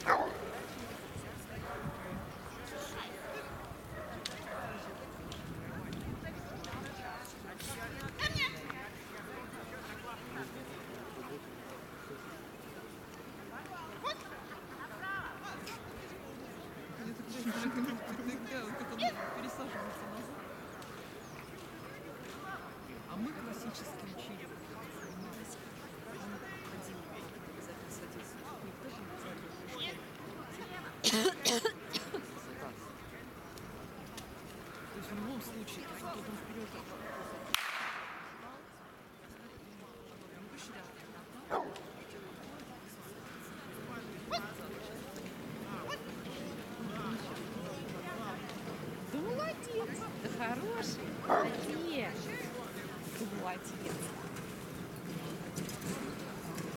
Как он пересаживается назад. А мы классически учили. Занимались. Он ходил, обязательно садился. Никто же не знает, то есть в любом случае, то есть вот он вперед да молодец, да хороший, молодец, молодец.